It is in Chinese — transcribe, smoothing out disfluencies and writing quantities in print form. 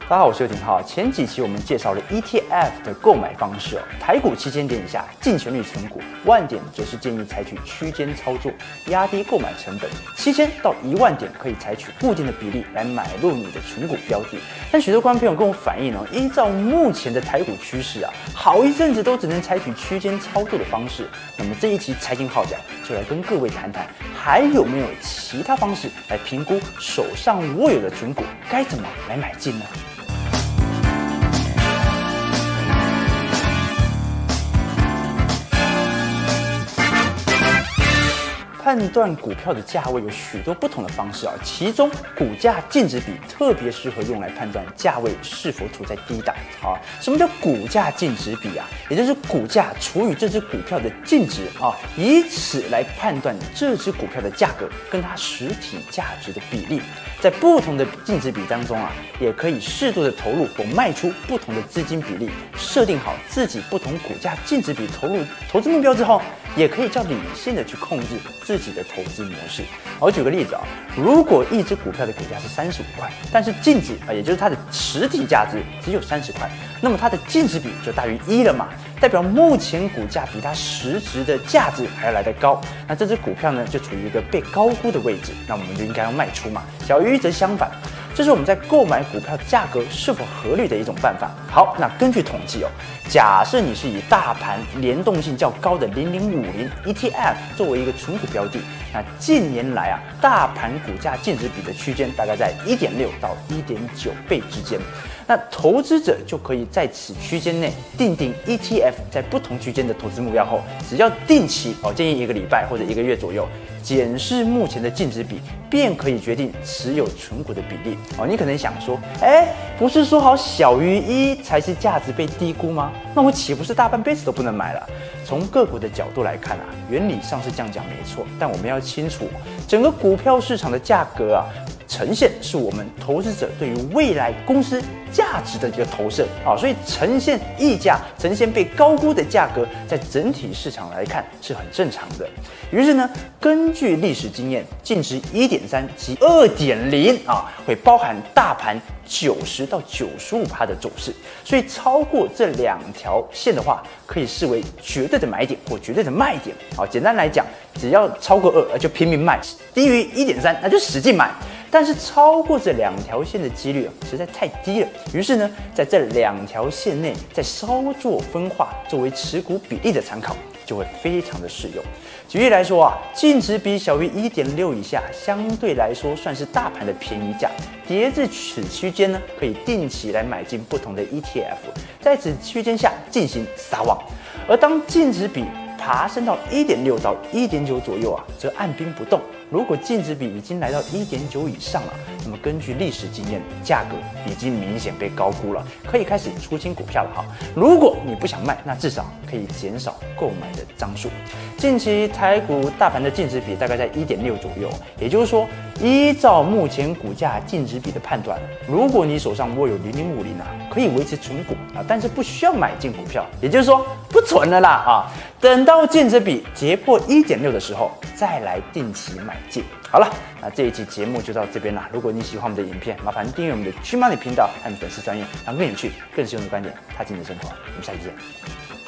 大家好，我是尤廷浩。前几期我们介绍了 ETF 的购买方式台股7000点以下净权率存股，10000点则是建议采取区间操作，压低购买成本。7000到10000点可以采取固定的比例来买入你的存股标的。但许多观众朋友跟我反映依照目前的台股趋势好一阵子都只能采取区间操作的方式。那么这一期财经号角就来跟各位谈谈，还有没有其他方式来评估手上握有的存股该怎么来买进呢？判断股票的价位有许多不同的方式其中股价净值比特别适合用来判断价位是否处在低档什么叫股价净值比也就是股价除以这只股票的净值以此来判断这只股票的价格跟它实体价值的比例。在不同的净值比当中也可以适度的投入或卖出不同的资金比例，设定好自己不同股价净值比投资目标之后，也可以较理性的去控制自己的投资模式。我举个例子如果一只股票的股价是35块，但是净值也就是它的实体价值只有30块，那么它的净值比就大于1了嘛，代表目前股价比它实质的价值还要来得高。那这只股票呢就处于一个被高估的位置，那我们就应该要卖出嘛。小于则相反，这是我们在购买股票价格是否合理的一种办法。好，那根据统计假设你是以大盘联动性较高的0050 ETF 作为一个存股标的，那近年来大盘股价净值比的区间大概在1.6到1.9倍之间。那投资者就可以在此区间内定 ETF 在不同区间的投资目标后，只要定期建议1个礼拜或者1个月左右检视目前的净值比，便可以决定持有存股的比例你可能想说，不是说好小于1才是价值被低估吗？那我岂不是大半辈子都不能买了？从个股的角度来看原理上是这样讲没错，但我们要清楚整个股票市场的价格呈现是我们投资者对于未来公司价值的一个投射所以呈现溢价、呈现被高估的价格，在整体市场来看是很正常的。于是呢，根据历史经验，净值1.3及2.0会包含大盘90到95%的走势，所以超过这2条线的话，可以视为绝对的买点或绝对的卖点简单来讲，只要超过2就拼命卖，低于1.3那就使劲买。但是超过这2条线的几率实在太低了，于是呢，在这2条线内再稍作分化，作为持股比例的参考，就会非常的适用。举例来说净值比小于1.6以下，相对来说算是大盘的便宜价。跌至此区间呢，可以定期来买进不同的 ETF， 在此区间下进行撒网。而当净值比爬升到1.6到1.9左右则按兵不动。如果净值比已经来到1.9以上了，那么根据历史经验，价格已经明显被高估了，可以开始出清股票了如果你不想卖，那至少可以减少购买的张数。近期台股大盘的净值比大概在1.6左右，也就是说，依照目前股价净值比的判断，如果你手上握有0050可以维持存股但是不需要买进股票，也就是说不存了啦等到净值比跌破1.6的时候，再来定期买进。好了，那这一期节目就到这边啦。如果你喜欢我们的影片，麻烦订阅我们的G Money频道和粉丝专页，让更有趣、更实用的观点踏进你的生活。我们下期见。